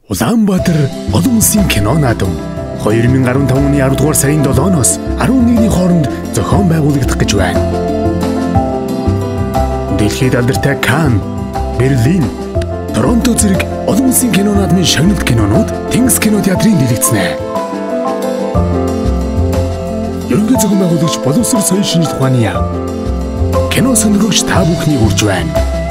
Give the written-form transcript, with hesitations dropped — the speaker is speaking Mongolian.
Улаанбаатар олон улсын кино наадам 2015 оны 10 дугаар сарын 7-оос 11-ний хооронд зохион байгуулагдах гэж байна. Дэлхийд алдартай Канн, Берлин, Торонто зэрэг олон улсын кино наадмын шагналт кинонууд Тэнгис кино театрын дэлгэцнэ. Ерөнхий зохион байгуулагч боловсрол соёлын шинжилгээ ухааны яам. Кино сонгогч та бүхнийг урьж байна.